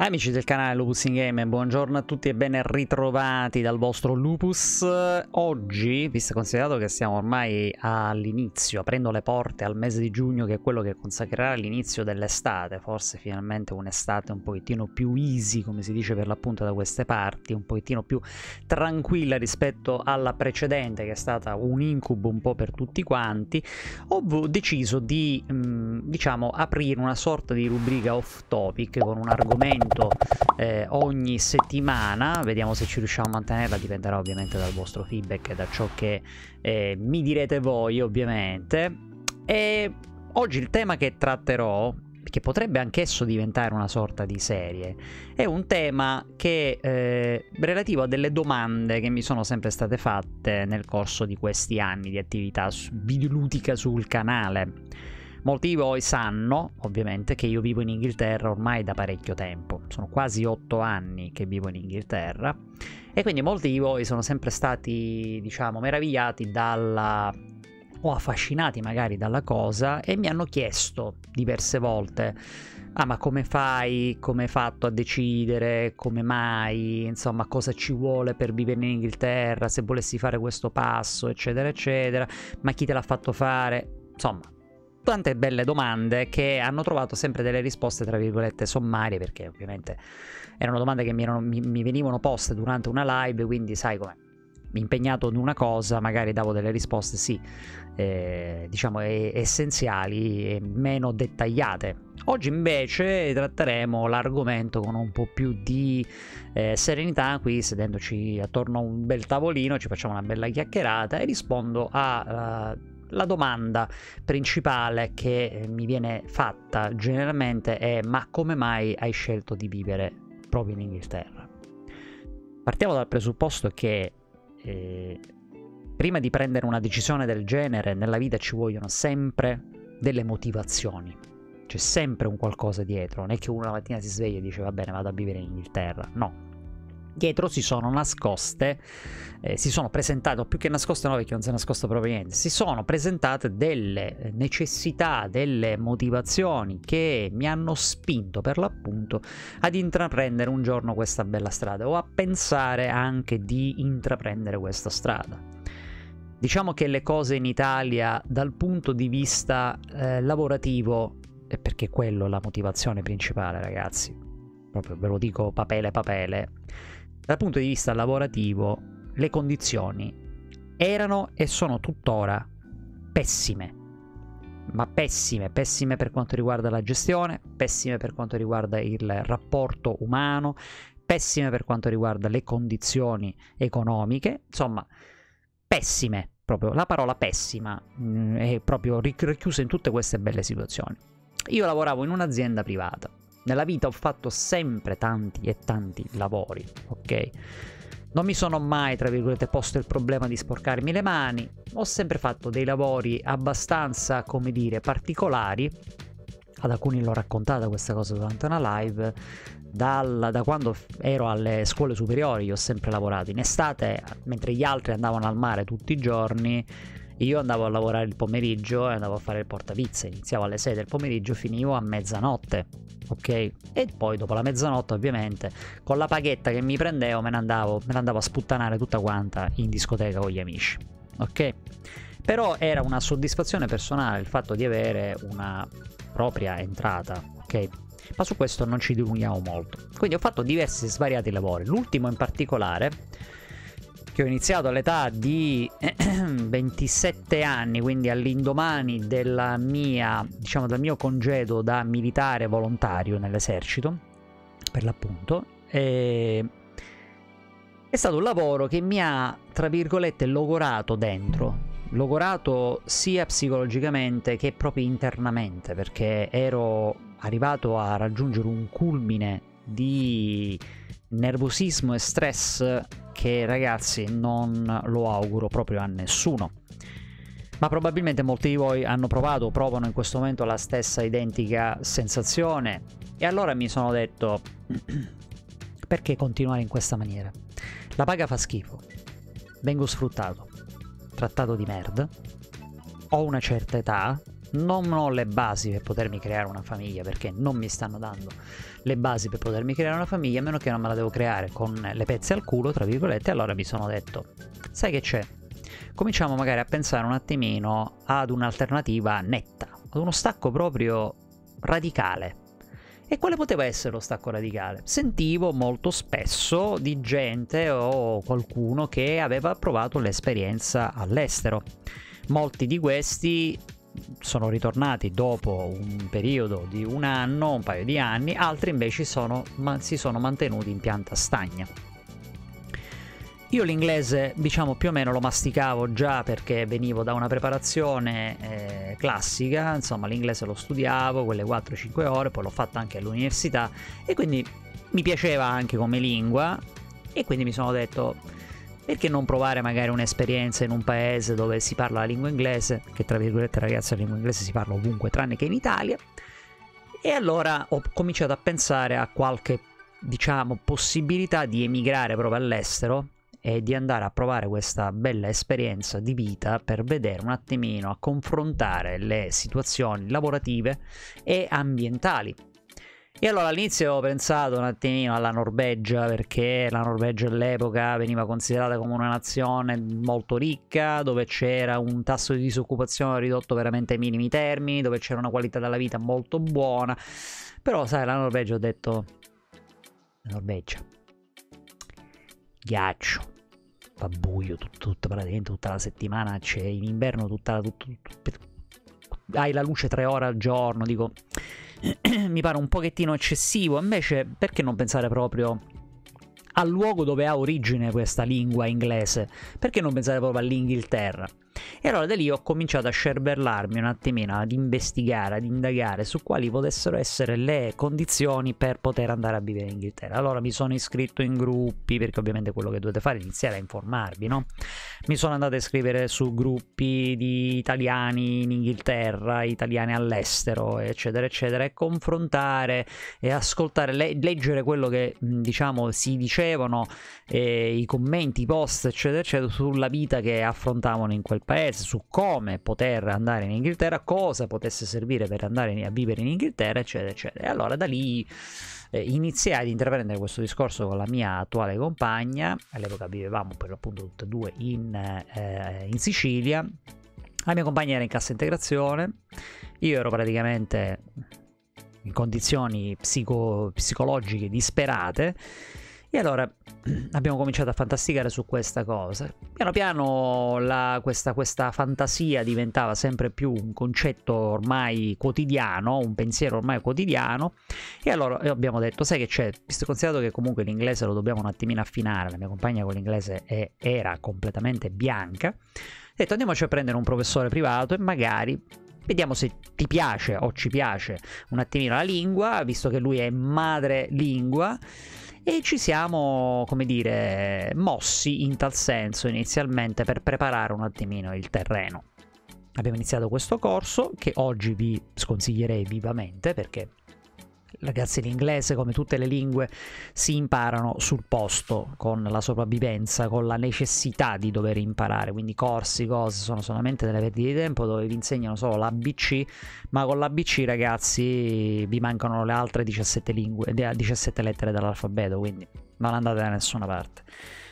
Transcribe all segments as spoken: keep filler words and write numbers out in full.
Amici del canale Lupus in Game, buongiorno a tutti e ben ritrovati dal vostro Lupus. Oggi, visto e considerato che siamo ormai all'inizio, aprendo le porte al mese di giugno, che è quello che consacrerà l'inizio dell'estate, forse finalmente un'estate un pochettino più easy, come si dice per l'appunto da queste parti, un pochettino più tranquilla rispetto alla precedente, che è stata un incubo un po' per tutti quanti, ho deciso di, mh, diciamo, aprire una sorta di rubrica off topic con un argomento Eh, ogni settimana. Vediamo se ci riusciamo a mantenerla, dipenderà ovviamente dal vostro feedback e da ciò che eh, mi direte voi, ovviamente. E oggi il tema che tratterò, che potrebbe anch'esso diventare una sorta di serie, è un tema che è relativo a delle domande che mi sono sempre state fatte nel corso di questi anni di attività videoludica sul canale. Molti di voi sanno, ovviamente, che io vivo in Inghilterra ormai da parecchio tempo. Sono quasi otto anni che vivo in Inghilterra e quindi molti di voi sono sempre stati, diciamo, meravigliati dalla... o affascinati magari dalla cosa e mi hanno chiesto diverse volte: ah, ma come fai, come hai fatto a decidere, come mai, insomma, cosa ci vuole per vivere in Inghilterra, se volessi fare questo passo, eccetera, eccetera, ma chi te l'ha fatto fare, insomma... Tante belle domande che hanno trovato sempre delle risposte tra virgolette sommarie, perché ovviamente erano domande che mi, erano, mi, mi venivano poste durante una live, quindi sai come impegnato in una cosa magari davo delle risposte sì, eh, diciamo eh, essenziali e meno dettagliate. Oggi invece tratteremo l'argomento con un po' più di eh, serenità, qui sedendoci attorno a un bel tavolino, ci facciamo una bella chiacchierata e rispondo a... Uh, la domanda principale che mi viene fatta generalmente è: ma come mai hai scelto di vivere proprio in Inghilterra? Partiamo dal presupposto che eh, prima di prendere una decisione del genere nella vita ci vogliono sempre delle motivazioni, c'è sempre un qualcosa dietro, non è che uno la mattina si sveglia e dice va bene, vado a vivere in Inghilterra, no. Dietro si sono nascoste, eh, si sono presentate, o più che nascoste no, perché non si è nascosto proprio niente, si sono presentate delle necessità, delle motivazioni che mi hanno spinto per l'appunto ad intraprendere un giorno questa bella strada, o a pensare anche di intraprendere questa strada. Diciamo che le cose in Italia dal punto di vista eh, lavorativo, e perché quello è la motivazione principale, ragazzi, proprio ve lo dico papele papele, dal punto di vista lavorativo le condizioni erano e sono tuttora pessime, ma pessime, pessime per quanto riguarda la gestione, pessime per quanto riguarda il rapporto umano, pessime per quanto riguarda le condizioni economiche, insomma pessime, proprio la parola pessima mh, è proprio richiusa in tutte queste belle situazioni. Io lavoravo in un'azienda privata. Nella vita ho fatto sempre tanti e tanti lavori, ok? Non mi sono mai, tra virgolette, posto il problema di sporcarmi le mani. Ho sempre fatto dei lavori abbastanza, come dire, particolari. Ad alcuni l'ho raccontata questa cosa durante una live. Dal, da quando ero alle scuole superiori ho sempre lavorato in estate, mentre gli altri andavano al mare tutti i giorni. Io andavo a lavorare il pomeriggio e andavo a fare il portapizza. Iniziavo alle sei del pomeriggio, finivo a mezzanotte, ok? E poi dopo la mezzanotte ovviamente con la paghetta che mi prendevo me ne andavo, me ne andavo a sputtanare tutta quanta in discoteca con gli amici, ok? Però era una soddisfazione personale il fatto di avere una propria entrata, ok? Ma su questo non ci dilunghiamo molto. Quindi ho fatto diversi svariati lavori. L'ultimo in particolare, che ho iniziato all'età di ventisette anni, quindi all'indomani della mia, diciamo, del mio congedo da militare volontario nell'esercito, per l'appunto, e... è stato un lavoro che mi ha, tra virgolette, logorato dentro, logorato sia psicologicamente che proprio internamente, perché ero arrivato a raggiungere un culmine di nervosismo e stress che, ragazzi, non lo auguro proprio a nessuno. Ma probabilmente molti di voi hanno provato o provano in questo momento la stessa identica sensazione, e allora mi sono detto: perché continuare in questa maniera? La paga fa schifo, vengo sfruttato, trattato di merda, ho una certa età, non ho le basi per potermi creare una famiglia, perché non mi stanno dando le basi per potermi creare una famiglia, a meno che non me la devo creare con le pezze al culo, tra virgolette. Allora mi sono detto, sai che c'è? Cominciamo magari a pensare un attimino ad un'alternativa netta, ad uno stacco proprio radicale. E quale poteva essere lo stacco radicale? Sentivo molto spesso di gente o qualcuno che aveva provato l'esperienza all'estero. Molti di questi sono ritornati dopo un periodo di un anno, un paio di anni, altri invece sono, ma, si sono mantenuti in pianta stagna. Io l'inglese, diciamo, più o meno lo masticavo già perché venivo da una preparazione eh, classica, insomma l'inglese lo studiavo, quelle quattro cinque ore, poi l'ho fatta anche all'università e quindi mi piaceva anche come lingua e quindi mi sono detto, perché non provare magari un'esperienza in un paese dove si parla la lingua inglese, che tra virgolette ragazzi la lingua inglese si parla ovunque tranne che in Italia, e allora ho cominciato a pensare a qualche, diciamo, possibilità di emigrare proprio all'estero e di andare a provare questa bella esperienza di vita per vedere un attimino, a confrontare le situazioni lavorative e ambientali. E allora all'inizio ho pensato un attimino alla Norvegia, perché la Norvegia all'epoca veniva considerata come una nazione molto ricca, dove c'era un tasso di disoccupazione ridotto veramente ai minimi termini, dove c'era una qualità della vita molto buona. Però sai, la Norvegia, ho detto, la Norvegia, ghiaccio, fa buio tutto, tutto praticamente tutta la settimana, c'è in inverno tutta la, tutto, tutto, hai la luce tre ore al giorno, dico mi pare un pochettino eccessivo. Invece perché non pensare proprio al luogo dove ha origine questa lingua inglese? Perché non pensare proprio all'Inghilterra? E allora da lì ho cominciato a scervellarmi un attimino, ad investigare, ad indagare su quali potessero essere le condizioni per poter andare a vivere in Inghilterra. Allora mi sono iscritto in gruppi, perché ovviamente quello che dovete fare è iniziare a informarvi, no? Mi sono andato a iscrivere su gruppi di italiani in Inghilterra, italiani all'estero, eccetera, eccetera, e confrontare e ascoltare, le leggere quello che, diciamo, si dicevano, eh, i commenti, i post, eccetera, eccetera, sulla vita che affrontavano in quel paese, su come poter andare in Inghilterra, cosa potesse servire per andare a vivere in Inghilterra, eccetera, eccetera. E allora da lì eh, iniziai ad intraprendere questo discorso con la mia attuale compagna. All'epoca vivevamo per l'appunto tutte e due in, eh, in Sicilia. La mia compagna era in cassa integrazione, io ero praticamente in condizioni psico psicologiche disperate. E allora abbiamo cominciato a fantasticare su questa cosa. Piano piano la, questa, questa fantasia diventava sempre più un concetto ormai quotidiano, un pensiero ormai quotidiano. E allora abbiamo detto, sai che c'è, visto considerato che comunque l'inglese lo dobbiamo un attimino affinare, la mia compagna con l'inglese è, era completamente bianca, ho detto andiamoci a prendere un professore privato e magari vediamo se ti piace o ci piace un attimino la lingua, visto che lui è madrelingua. E ci siamo, come dire, mossi in tal senso inizialmente per preparare un attimino il terreno. Abbiamo iniziato questo corso che oggi vi sconsiglierei vivamente, perché ragazzi l'inglese, come tutte le lingue, si imparano sul posto, con la sopravvivenza, con la necessità di dover imparare. Quindi corsi, cose sono solamente delle perdite di tempo dove vi insegnano solo l'A B C, ma con l'A B C ragazzi vi mancano le altre diciassette lingue, diciassette lettere dell'alfabeto, quindi non andate da nessuna parte.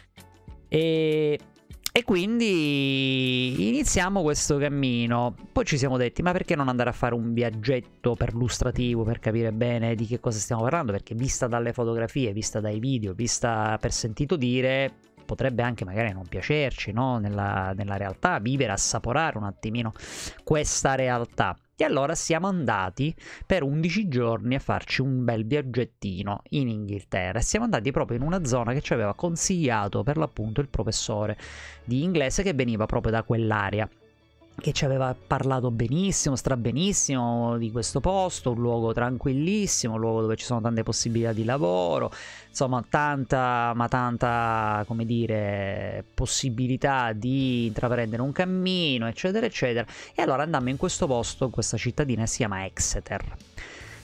E E quindi iniziamo questo cammino. Poi ci siamo detti, ma perché non andare a fare un viaggetto perlustrativo per capire bene di che cosa stiamo parlando? Perché vista dalle fotografie, vista dai video, vista per sentito dire, potrebbe anche magari non piacerci, no? Nella, nella realtà, vivere, assaporare un attimino questa realtà. E allora siamo andati per undici giorni a farci un bel viaggettino in Inghilterra. E siamo andati proprio in una zona che ci aveva consigliato per l'appunto il professore di inglese che veniva proprio da quell'area, che ci aveva parlato benissimo, strabenissimo di questo posto, un luogo tranquillissimo, un luogo dove ci sono tante possibilità di lavoro, insomma tanta, ma tanta, come dire, possibilità di intraprendere un cammino, eccetera, eccetera. E allora andammo in questo posto, in questa cittadina, si chiama Exeter.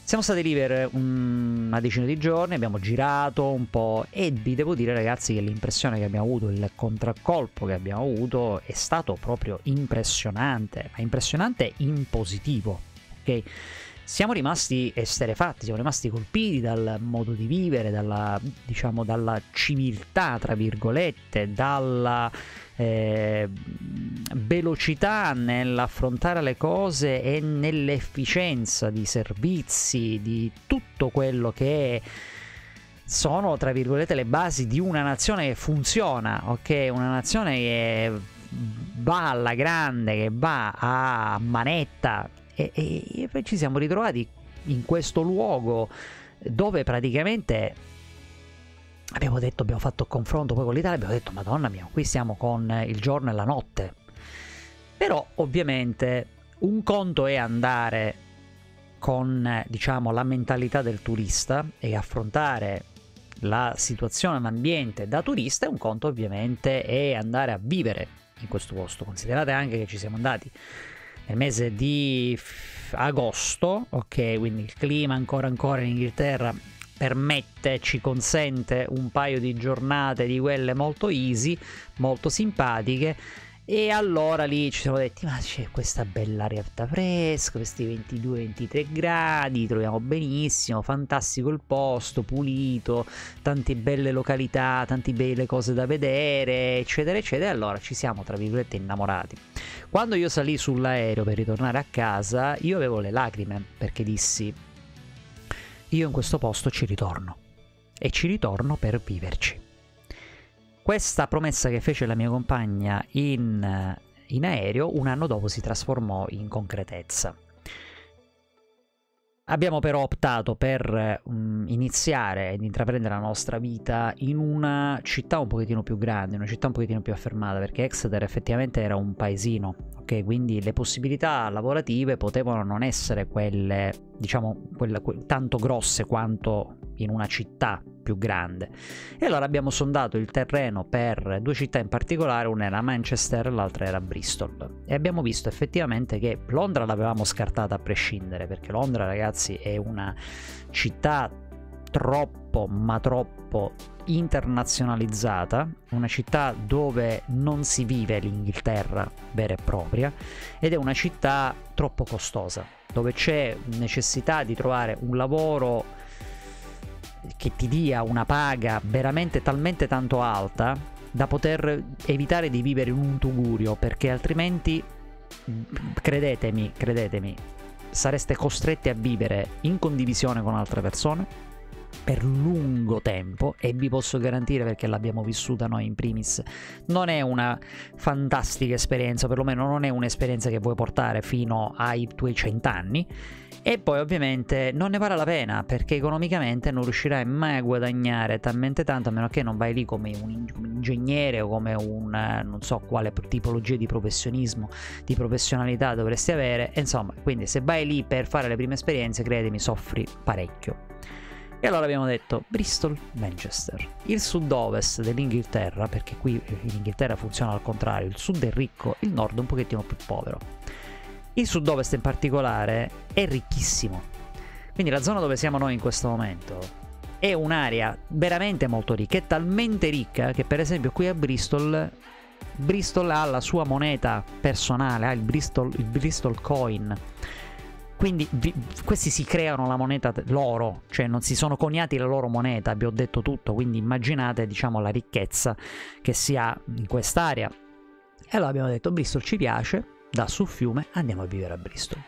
Siamo stati lì per una decina di giorni, abbiamo girato un po' e vi devo dire ragazzi che l'impressione che abbiamo avuto, il contraccolpo che abbiamo avuto è stato proprio impressionante, ma impressionante in positivo, ok? Siamo rimasti esterefatti, siamo rimasti colpiti dal modo di vivere, dalla, diciamo, dalla civiltà, tra virgolette, dalla eh, velocità nell'affrontare le cose e nell'efficienza di servizi, di tutto quello che sono, tra virgolette, le basi di una nazione che funziona, ok? Una nazione che va alla grande, che va a manetta. E, e, e ci siamo ritrovati in questo luogo dove praticamente abbiamo detto, abbiamo fatto il confronto poi con l'Italia, abbiamo detto madonna mia, qui siamo con il giorno e la notte. Però ovviamente un conto è andare con, diciamo, la mentalità del turista e affrontare la situazione, l'ambiente da turista, e un conto ovviamente è andare a vivere in questo posto. Considerate anche che ci siamo andati nel mese di agosto, ok, quindi il clima ancora ancora in Inghilterra permette, ci consente un paio di giornate di quelle molto easy, molto simpatiche, e allora lì ci siamo detti ma c'è questa bella aria fresca, questi ventidue ventitré gradi, troviamo benissimo, fantastico il posto, pulito, tante belle località, tante belle cose da vedere, eccetera eccetera. Allora ci siamo, tra virgolette, innamorati. Quando io salì sull'aereo per ritornare a casa, io avevo le lacrime, perché dissi io in questo posto ci ritorno, e ci ritorno per viverci. Questa promessa che fece la mia compagna in, in aereo, un anno dopo si trasformò in concretezza. Abbiamo però optato per um, iniziare ed intraprendere la nostra vita in una città un pochettino più grande, una città un pochettino più affermata, perché Exeter effettivamente era un paesino, ok? Quindi le possibilità lavorative potevano non essere quelle, diciamo, quelle, que- tanto grosse quanto in una città più grande. E allora abbiamo sondato il terreno per due città in particolare, una era Manchester e l'altra era Bristol, e abbiamo visto effettivamente che Londra l'avevamo scartata a prescindere, perché Londra, ragazzi, è una città troppo ma troppo internazionalizzata, una città dove non si vive l'Inghilterra vera e propria, ed è una città troppo costosa, dove c'è necessità di trovare un lavoro che ti dia una paga veramente talmente tanto alta da poter evitare di vivere in un tugurio, perché altrimenti, credetemi, credetemi, sareste costretti a vivere in condivisione con altre persone per lungo tempo, e vi posso garantire, perché l'abbiamo vissuta noi in primis, non è una fantastica esperienza, perlomeno non è un'esperienza che vuoi portare fino ai tuoi cent'anni. E poi ovviamente non ne vale la pena, perché economicamente non riuscirai mai a guadagnare talmente tanto, a meno che non vai lì come un ingegnere o come un non so quale tipologia di professionismo, di professionalità dovresti avere. E insomma, quindi se vai lì per fare le prime esperienze, credimi, soffri parecchio. E allora abbiamo detto Bristol, Manchester, il sud-ovest dell'Inghilterra, perché qui in Inghilterra funziona al contrario, il sud è ricco, il nord è un pochettino più povero. Il sud-ovest in particolare è ricchissimo, quindi la zona dove siamo noi in questo momento è un'area veramente molto ricca, è talmente ricca che per esempio qui a Bristol, Bristol ha la sua moneta personale, ha il Bristol, il Bristol Coin. Quindi vi, questi si creano la moneta loro, cioè non si sono coniati la loro moneta, vi ho detto tutto, quindi immaginate, diciamo, la ricchezza che si ha in quest'area. E allora abbiamo detto Bristol ci piace, da sul fiume andiamo a vivere a Bristol.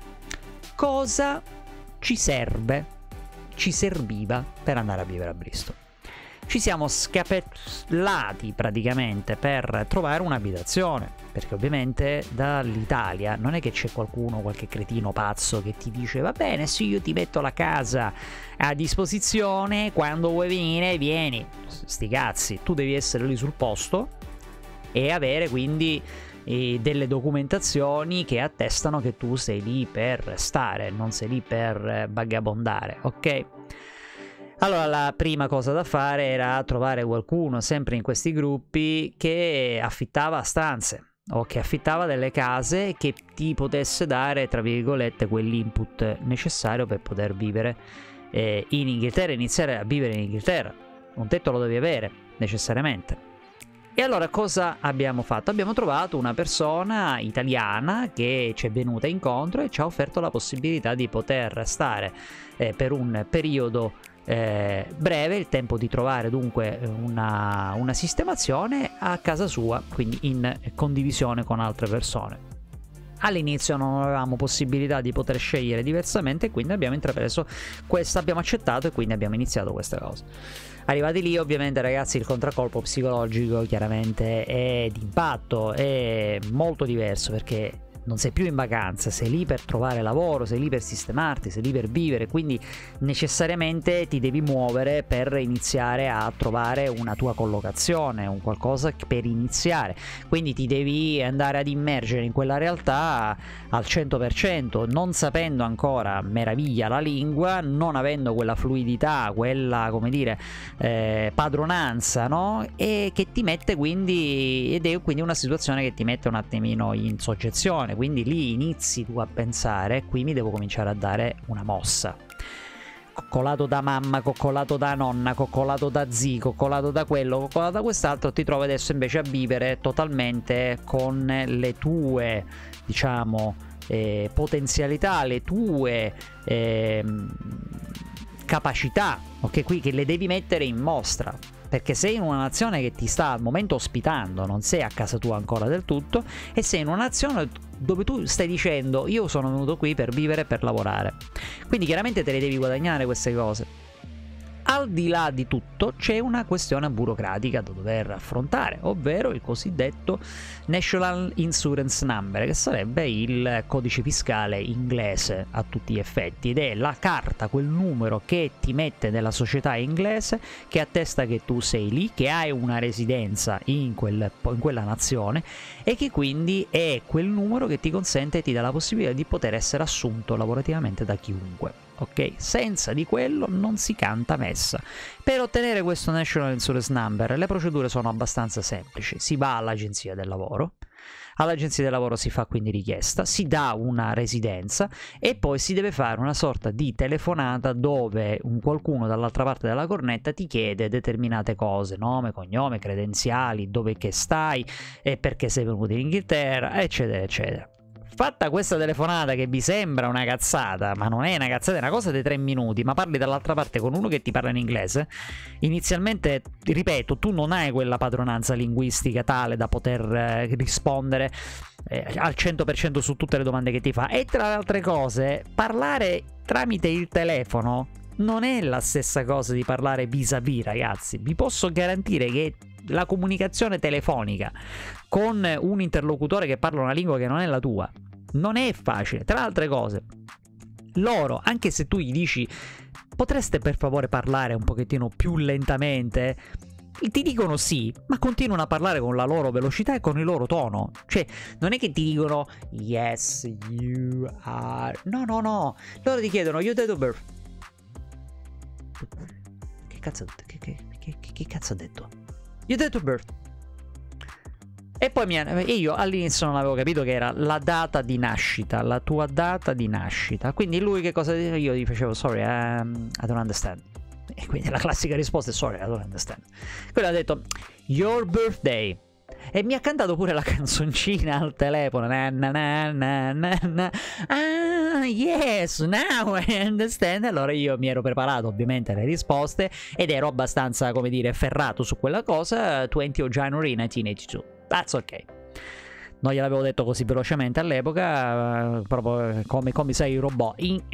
Cosa ci serve, ci serviva per andare a vivere a Bristol? Ci siamo scappellati praticamente per trovare un'abitazione, perché ovviamente dall'Italia non è che c'è qualcuno, qualche cretino pazzo che ti dice va bene, sì, io ti metto la casa a disposizione, quando vuoi venire vieni. Sti cazzi, tu devi essere lì sul posto e avere quindi e delle documentazioni che attestano che tu sei lì per stare, non sei lì per vagabondare, ok? Allora la prima cosa da fare era trovare qualcuno, sempre in questi gruppi, che affittava stanze, o che affittava delle case che ti potesse dare, tra virgolette, quell'input necessario per poter vivere eh, in Inghilterra, iniziare a vivere in Inghilterra. Un tetto lo devi avere, necessariamente. E allora cosa abbiamo fatto? Abbiamo trovato una persona italiana che ci è venuta incontro e ci ha offerto la possibilità di poter stare eh, per un periodo eh, breve, il tempo di trovare dunque una, una sistemazione a casa sua, quindi in condivisione con altre persone. All'inizio non avevamo possibilità di poter scegliere diversamente, quindi abbiamo intrapreso questa, abbiamo accettato e quindi abbiamo iniziato questa cosa. Arrivati lì, ovviamente, ragazzi, il contraccolpo psicologico chiaramente è d'impatto, è molto diverso, perché non sei più in vacanza, sei lì per trovare lavoro, sei lì per sistemarti, sei lì per vivere, quindi necessariamente ti devi muovere per iniziare a trovare una tua collocazione, un qualcosa per iniziare, quindi ti devi andare ad immergere in quella realtà al cento per cento, non sapendo ancora meraviglia la lingua, non avendo quella fluidità, quella, come dire, eh, padronanza, no? E che ti mette quindi, ed è quindi una situazione che ti mette un attimino in soggezione. Quindi lì inizi tu a pensare, qui mi devo cominciare a dare una mossa. Coccolato da mamma, coccolato da nonna, coccolato da zii, coccolato da quello, coccolato da quest'altro, ti trovi adesso invece a vivere totalmente con le tue, diciamo, eh, potenzialità, le tue eh, capacità, ok? Qui che le devi mettere in mostra. Perché sei in una nazione che ti sta al momento ospitando, non sei a casa tua ancora del tutto, e sei in una nazione dove tu stai dicendo io sono venuto qui per vivere e per lavorare. Quindi chiaramente te le devi guadagnare queste cose. Al di là di tutto c'è una questione burocratica da dover affrontare, ovvero il cosiddetto National Insurance Number, che sarebbe il codice fiscale inglese a tutti gli effetti, ed è la carta, quel numero che ti mette nella società inglese, che attesta che tu sei lì, che hai una residenza in, quel, in quella nazione, e che quindi è quel numero che ti consente e ti dà la possibilità di poter essere assunto lavorativamente da chiunque. Ok, senza di quello non si canta messa. Per ottenere questo National Insurance Number le procedure sono abbastanza semplici. Si va all'agenzia del lavoro, all'agenzia del lavoro si fa quindi richiesta, si dà una residenza e poi si deve fare una sorta di telefonata dove un qualcuno dall'altra parte della cornetta ti chiede determinate cose, nome, cognome, credenziali, dove che stai e perché sei venuto in Inghilterra, eccetera, eccetera. Fatta questa telefonata che vi sembra una cazzata, ma non è una cazzata, è una cosa dei tre minuti, ma parli dall'altra parte con uno che ti parla in inglese, inizialmente, ripeto, tu non hai quella padronanza linguistica tale da poter eh, rispondere eh, al cento per cento su tutte le domande che ti fa. E tra le altre cose, parlare tramite il telefono non è la stessa cosa di parlare vis-à-vis, ragazzi. Vi posso garantire che la comunicazione telefonica con un interlocutore che parla una lingua che non è la tua non è facile. Tra le altre cose, loro, anche se tu gli dici potreste per favore parlare un pochettino più lentamente, ti dicono sì, ma continuano a parlare con la loro velocità e con il loro tono. Cioè, non è che ti dicono yes, you are... No, no, no. Loro ti chiedono your date of birth. Che cazzo, che, che, che, che cazzo ha detto? Your date of birth. E poi mi hanno, e io all'inizio non avevo capito che era la data di nascita, la tua data di nascita. Quindi lui che cosa diceva? Io gli facevo sorry, um, I don't understand. E quindi la classica risposta è sorry, I don't understand. Quello ha detto your birthday. E mi ha cantato pure la canzoncina al telefono. Na, na, na, na, na, na. Ah, yes, now I understand. Allora io mi ero preparato ovviamente alle risposte ed ero abbastanza, come dire, ferrato su quella cosa. twentieth of January nineteen eighty-two. That's ok. Non gliel'avevo detto così velocemente all'epoca, proprio come, come sei il robot.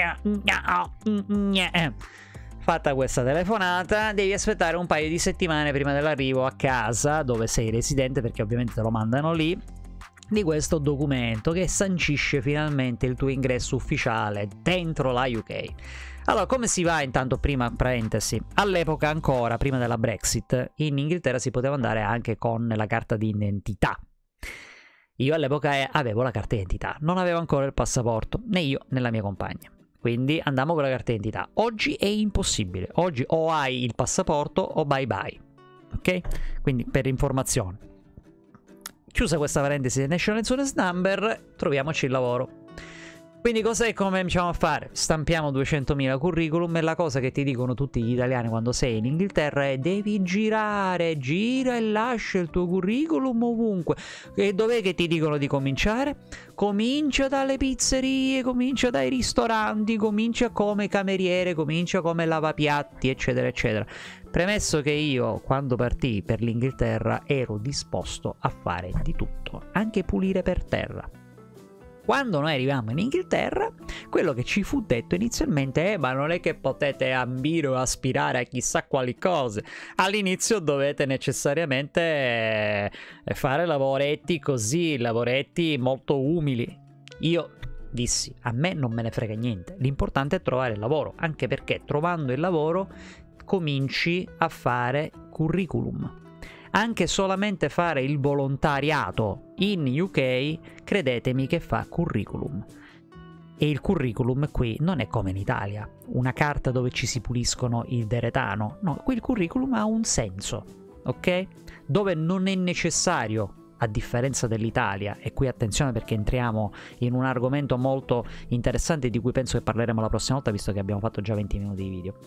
Fatta questa telefonata, devi aspettare un paio di settimane prima dell'arrivo a casa dove sei residente, perché ovviamente te lo mandano lì, di questo documento che sancisce finalmente il tuo ingresso ufficiale dentro la U K. Allora, come si va intanto? Prima parentesi, all'epoca ancora, prima della Brexit, in Inghilterra si poteva andare anche con la carta di identità. Io all'epoca avevo la carta di identità, non avevo ancora il passaporto, né io né la mia compagna. Quindi andiamo con la carta di identità. Oggi è impossibile. Oggi o hai il passaporto o bye bye. Ok? Quindi per informazione. chiusa questa parentesi del National Insurance Number, troviamoci il lavoro. Quindi cos'è, come cominciamo a fare? Stampiamo duecentomila curriculum e la cosa che ti dicono tutti gli italiani quando sei in Inghilterra è: devi girare, gira e lascia il tuo curriculum ovunque. E dov'è che ti dicono di cominciare? Comincia dalle pizzerie, comincia dai ristoranti, comincia come cameriere, comincia come lavapiatti, eccetera eccetera. Premesso che io, quando partii per l'Inghilterra, ero disposto a fare di tutto, anche pulire per terra. Quando noi arrivammo in Inghilterra, quello che ci fu detto inizialmente è: ma non è che potete ambire o aspirare a chissà quali cose, all'inizio dovete necessariamente fare lavoretti così, lavoretti molto umili. Io dissi: a me non me ne frega niente, l'importante è trovare il lavoro, anche perché trovando il lavoro cominci a fare curriculum. Anche solamente fare il volontariato in U K, credetemi che fa curriculum. E il curriculum qui non è come in Italia, una carta dove ci si puliscono il deretano. No, qui il curriculum ha un senso, ok? Dove non è necessario, a differenza dell'Italia, e qui attenzione perché entriamo in un argomento molto interessante di cui penso che parleremo la prossima volta, visto che abbiamo fatto già venti minuti di video.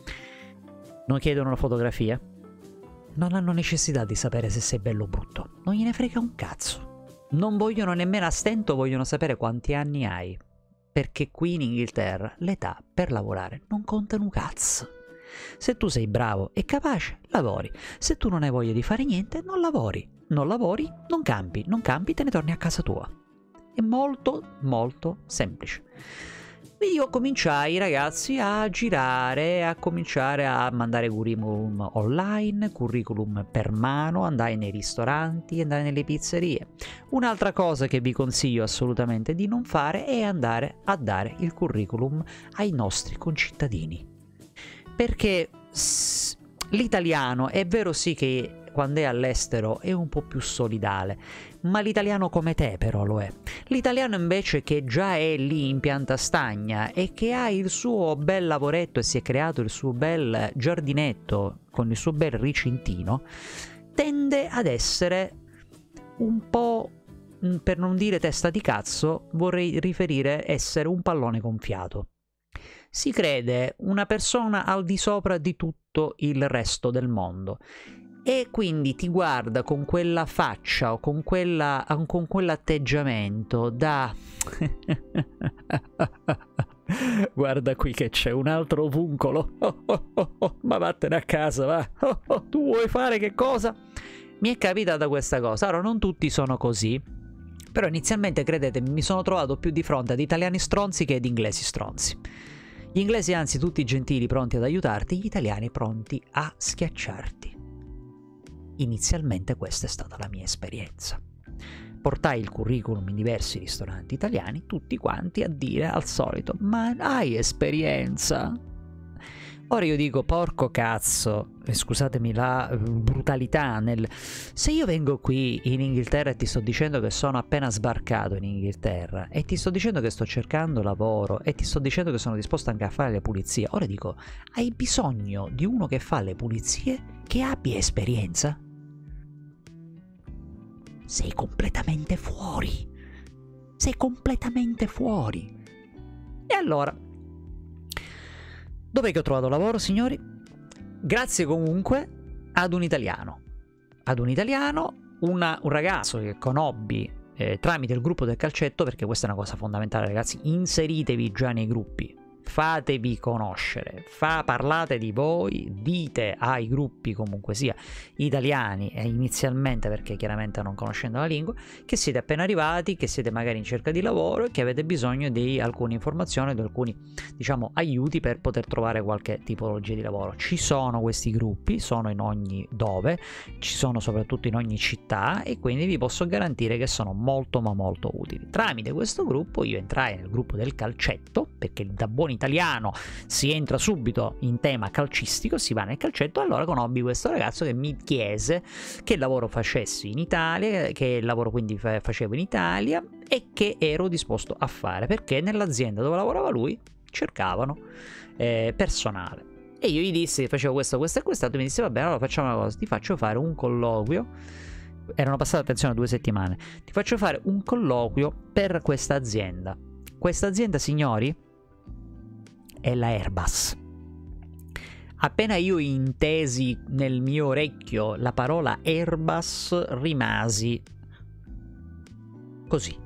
Non chiedono la fotografia? Non hanno necessità di sapere se sei bello o brutto, non gliene frega un cazzo. Non vogliono nemmeno a stento, vogliono sapere quanti anni hai, perché qui in Inghilterra l'età per lavorare non conta un cazzo. Se tu sei bravo e capace, lavori. Se tu non hai voglia di fare niente, non lavori. Non lavori, non campi. Non campi, te ne torni a casa tua. È molto, molto semplice. Io cominciai, ragazzi, a girare, a cominciare a mandare curriculum online, curriculum per mano, andai nei ristoranti, andai nelle pizzerie. Un'altra cosa che vi consiglio assolutamente di non fare è andare a dare il curriculum ai nostri concittadini. Perché l'italiano è vero sì che quando è all'estero è un po' più solidale, ma l'italiano come te però lo è. L'italiano invece che già è lì in pianta stagna e che ha il suo bel lavoretto e si è creato il suo bel giardinetto con il suo bel ricintino, tende ad essere un po', per non dire testa di cazzo, vorrei riferire essere un pallone gonfiato. Si crede una persona al di sopra di tutto il resto del mondo. E quindi ti guarda con quella faccia o con, quella, con quell'atteggiamento da guarda qui che c'è un altro ovuncolo, oh, oh, oh, oh, ma vattene a casa, va. Oh, oh, tu vuoi fare che cosa? Mi è capitata questa cosa. Ora non tutti sono così, però inizialmente, credetemi, mi sono trovato più di fronte ad italiani stronzi che ad inglesi stronzi. Gli inglesi anzi tutti gentili, pronti ad aiutarti, gli italiani pronti a schiacciarti. Inizialmente questa è stata la mia esperienza. Portai il curriculum in diversi ristoranti italiani, tutti quanti a dire al solito: ma hai esperienza? Ora io dico: porco cazzo, scusatemi la brutalità nel... Se io vengo qui in Inghilterra e ti sto dicendo che sono appena sbarcato in Inghilterra e ti sto dicendo che sto cercando lavoro e ti sto dicendo che sono disposto anche a fare le pulizie, ora dico: hai bisogno di uno che fa le pulizie che abbia esperienza? Sei completamente fuori. Sei completamente fuori. E allora, dov'è che ho trovato lavoro, signori? Grazie comunque ad un italiano. Ad un italiano, una, un ragazzo che conobbi eh, tramite il gruppo del calcetto, perché questa è una cosa fondamentale, ragazzi. Inseritevi già nei gruppi. Fatevi conoscere, fa, parlate di voi, dite ai gruppi comunque sia italiani e inizialmente, perché chiaramente non conoscendo la lingua, che siete appena arrivati, che siete magari in cerca di lavoro e che avete bisogno di alcune informazioni, di alcuni, diciamo, aiuti per poter trovare qualche tipologia di lavoro. Ci sono questi gruppi, sono in ogni dove, ci sono soprattutto in ogni città e quindi vi posso garantire che sono molto ma molto utili. Tramite questo gruppo io entrai nel gruppo del calcetto, perché da buoni italiano si entra subito in tema calcistico, si va nel calcetto. Allora conobbi questo ragazzo che mi chiese che lavoro facessi in Italia, che lavoro quindi facevo in Italia e che ero disposto a fare, perché nell'azienda dove lavorava lui cercavano eh, personale. E io gli dissi che facevo questo, questo e quest'altro, mi disse: va bene, allora facciamo una cosa, ti faccio fare un colloquio erano passate, attenzione, due settimane. Ti faccio fare un colloquio per questa azienda. Questa azienda, signori, è la Airbus. Appena io intesi nel mio orecchio la parola Airbus, rimasi così.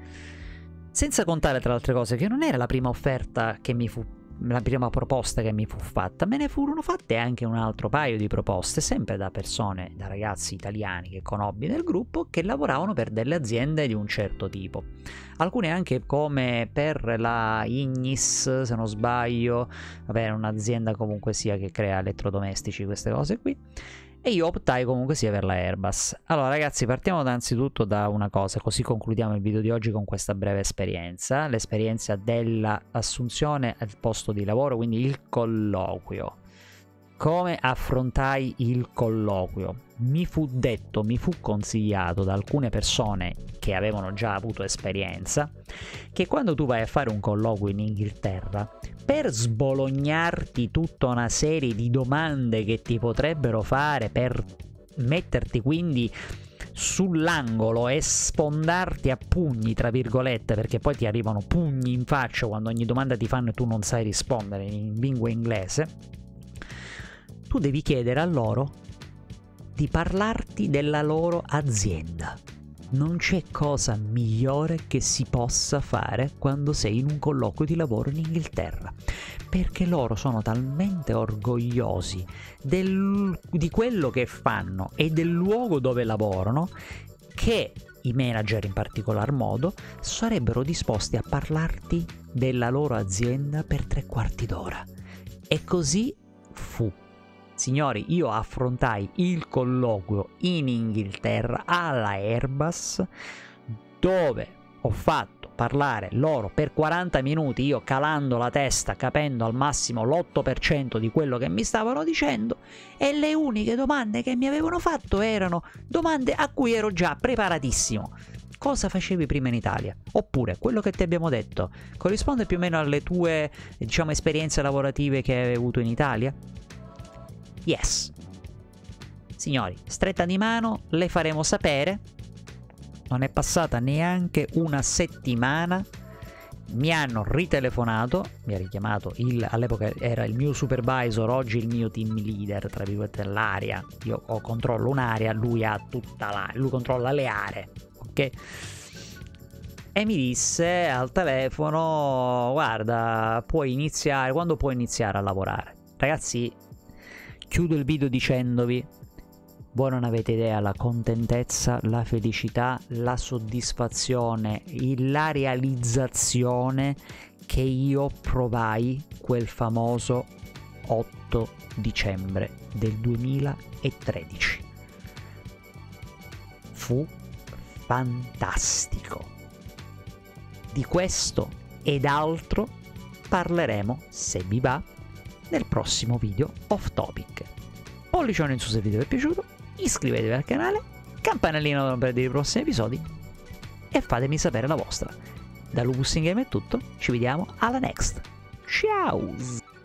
Senza contare, tra le altre cose, che non era la prima offerta che mi fu, la prima proposta che mi fu fatta, me ne furono fatte anche un altro paio di proposte, sempre da persone, da ragazzi italiani che conobbi nel gruppo, che lavoravano per delle aziende di un certo tipo. Alcune anche come per la Ignis, se non sbaglio, vabbè, un'azienda comunque sia che crea elettrodomestici, queste cose qui. E io optai comunque sia per la Airbus. Allora ragazzi, partiamo innanzitutto da una cosa, così concludiamo il video di oggi con questa breve esperienza, l'esperienza dell'assunzione al posto di lavoro, quindi il colloquio. Come affrontai il colloquio? Mi fu detto, mi fu consigliato da alcune persone che avevano già avuto esperienza, che quando tu vai a fare un colloquio in Inghilterra, per sbolognarti tutta una serie di domande che ti potrebbero fare, per metterti quindi sull'angolo e sfondarti a pugni, tra virgolette, perché poi ti arrivano pugni in faccia quando ogni domanda ti fanno e tu non sai rispondere in lingua inglese, tu devi chiedere a loro di parlarti della loro azienda. Non c'è cosa migliore che si possa fare quando sei in un colloquio di lavoro in Inghilterra, perché loro sono talmente orgogliosi del, di quello che fanno e del luogo dove lavorano, che i manager in particolar modo sarebbero disposti a parlarti della loro azienda per tre quarti d'ora. E così fu. Signori, io affrontai il colloquio in Inghilterra alla Airbus, dove ho fatto parlare loro per quaranta minuti, io calando la testa, capendo al massimo l'otto per cento di quello che mi stavano dicendo, e le uniche domande che mi avevano fatto erano domande a cui ero già preparatissimo. Cosa facevi prima in Italia? Oppure quello che ti abbiamo detto corrisponde più o meno alle tue, diciamo, esperienze lavorative che hai avuto in Italia? Yes. Signori, stretta di mano, le faremo sapere. Non è passata neanche una settimana, mi hanno ritelefonato, mi ha richiamato, il, all'epoca era il mio supervisor, oggi il mio team leader, tra virgolette, l'area. Io ho, controllo un'area, lui ha tutta l'area, lui controlla le aree, ok? E mi disse al telefono, guarda, puoi iniziare, quando puoi iniziare a lavorare? Ragazzi, chiudo il video dicendovi, voi non avete idea la contentezza, la felicità, la soddisfazione, la realizzazione che io provai quel famoso otto dicembre del duemilatredici. Fu fantastico. Di questo ed altro parleremo, se vi va, nel prossimo video off topic. Pollicione in su se il video vi è piaciuto, iscrivetevi al canale, campanellina per non perdere i prossimi episodi e fatemi sapere la vostra. Da Lupus in Game è tutto, ci vediamo alla next. Ciao!